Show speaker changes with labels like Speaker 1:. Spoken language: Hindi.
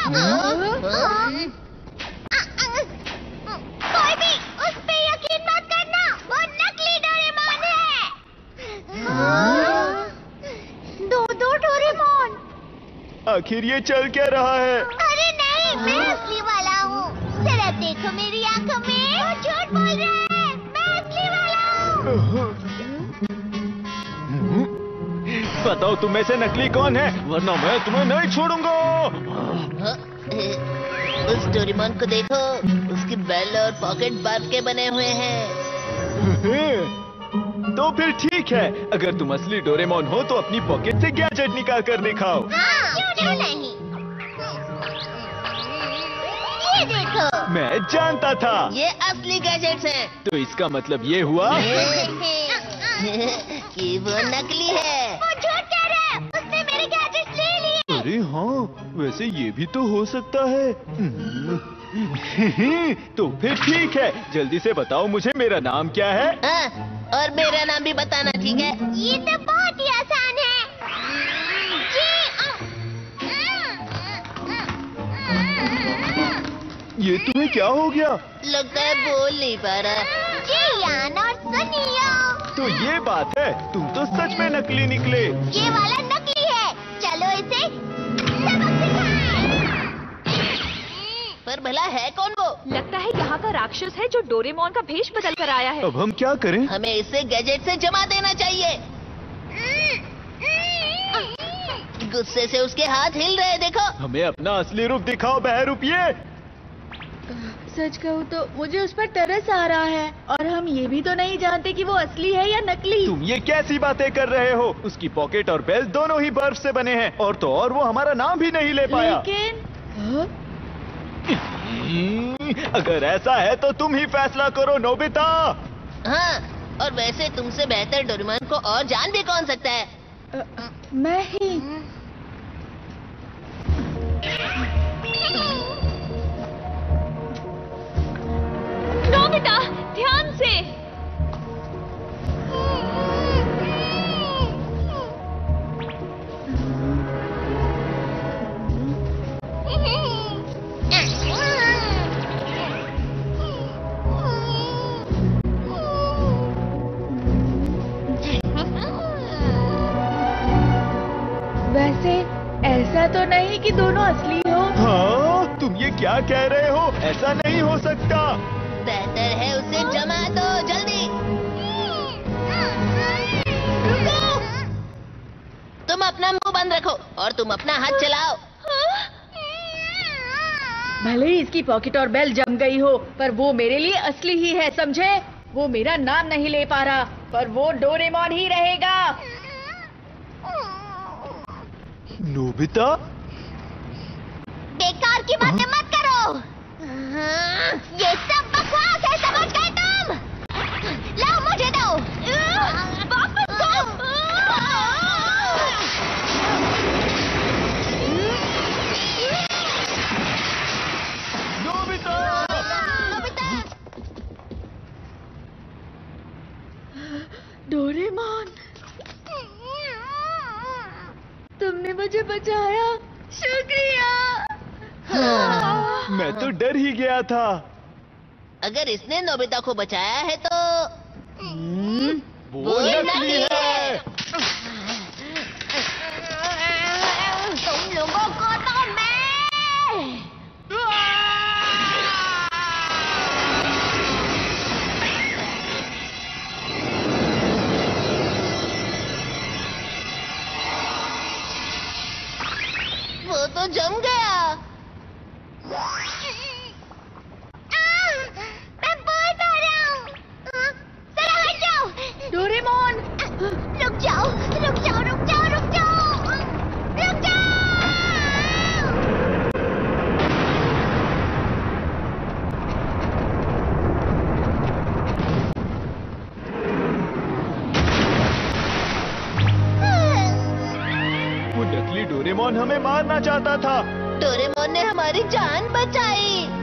Speaker 1: कोई भी उस पे यकीन मत करना, वो नकली डोरेमोन है। दो डोरेमोन।
Speaker 2: आखिर ये चल क्या रहा है?
Speaker 1: अरे नहीं, मैं असली वाला हूँ। जरा देखो मेरी आंखों में, वो झूठ बोल रहा है। मैं असली वाला हूँ।
Speaker 2: बताओ तुम में से नकली कौन है, वरना मैं तुम्हें नहीं छोड़ूंगा।
Speaker 3: उस डोरेमोन को देखो, उसके बेल और पॉकेट बर्फ के बने हुए हैं।
Speaker 2: तो फिर ठीक है, अगर तुम असली डोरेमोन हो तो अपनी पॉकेट से गैजेट निकाल कर दिखाओ।
Speaker 1: हाँ, क्यों नहीं? ये देखो।
Speaker 2: मैं जानता था।
Speaker 3: ये असली गैजेट्स हैं।
Speaker 2: तो इसका मतलब ये हुआ
Speaker 3: कि वो नकली है।
Speaker 1: वो झूठ कह रहा है, उसने मेरे गैजेट्स ले लिए।
Speaker 2: अरे हाँ, वैसे ये भी तो हो सकता है। तो फिर ठीक है, जल्दी से बताओ मुझे मेरा नाम क्या है?
Speaker 3: हाँ, और मेरा नाम भी बताना, ठीक है?
Speaker 1: ये तो बहुत ही आसान है।
Speaker 2: ये तुम्हें क्या हो गया?
Speaker 3: लगता है बोल नहीं पा रहा।
Speaker 1: जियान और सुनियो।
Speaker 2: तो ये बात है, तुम तो सच में नकली निकले।
Speaker 1: ये वाला नकली है, चलो इसे सबक सिखाएं।
Speaker 3: पर भला है कौन वो?
Speaker 4: लगता है यहाँ का राक्षस है जो डोरेमोन का भेष बदल कर आया है।
Speaker 2: अब हम क्या करें?
Speaker 3: हमें इसे गैजेट से जमा देना चाहिए। गुस्से से उसके हाथ हिल रहे, देखो।
Speaker 2: हमें अपना असली रूप दिखाओ बहरूपिये।
Speaker 5: सच कहूँ तो मुझे उस पर तरस आ रहा है, और हम ये भी तो नहीं जानते कि वो असली है या नकली।
Speaker 2: तुम ये कैसी बातें कर रहे हो? उसकी पॉकेट और बेल दोनों ही बर्फ से बने हैं, और तो और वो हमारा नाम भी नहीं ले पाया।
Speaker 5: लेकिन
Speaker 2: अगर ऐसा है तो तुम ही फैसला करो नोबिता।
Speaker 3: हाँ, और वैसे तुमसे बेहतर डोरेमोन को और जान भी कौन सकता है?
Speaker 5: मैं ही।
Speaker 4: नोबिता, ध्यान से।
Speaker 5: वैसे ऐसा तो नहीं कि दोनों असली हो।
Speaker 2: हाँ, तुम ये क्या कह रहे हो? ऐसा नहीं हो सकता।
Speaker 3: बेहतर है उसे जमा दो, जल्दी। रुको। तुम अपना मुंह बंद रखो और तुम अपना हाथ चलाओ।
Speaker 5: भले ही इसकी पॉकेट और बेल जम गई हो, पर वो मेरे लिए असली ही है, समझे? वो मेरा नाम नहीं ले पा रहा, पर वो डोरेमोन ही रहेगा।
Speaker 2: नोबिता,
Speaker 1: बेकार की बातें मत करो। ये सब बकवास है, समझ गए तुम? लाओ मुझे दो। वापस दो।
Speaker 2: नोबिता!
Speaker 5: डोरेमोन, तुमने मुझे बचाया, शुक्रिया।
Speaker 2: मैं तो डर ही गया था।
Speaker 3: अगर इसने नोबिता को बचाया है तो
Speaker 2: वो नकली है।
Speaker 1: तुम लोगों को तो मैं।
Speaker 3: वो तो जम गया।
Speaker 1: मैं बहुत आ रहा हूँ। जरा हट जाओ।
Speaker 5: डोरेमोन,
Speaker 1: रुक जाओ, रुक जाओ, रुक जाओ, रुक जाओ, रुक जाओ।
Speaker 2: वो नकली डोरेमोन हमें मारना चाहता था।
Speaker 3: डोरेमोन ने हमारी जान बचाई।